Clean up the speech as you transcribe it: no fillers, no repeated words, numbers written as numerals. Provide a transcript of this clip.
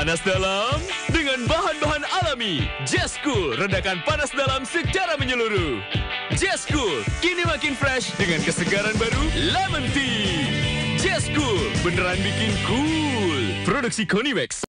Panas dalam dengan bahan-bahan alami. Just Cool redakan panas dalam secara menyeluruh. Just Cool kini makin fresh dengan kesegaran baru lemon tea. Just Cool beneran bikin cool. Produksi Konimax.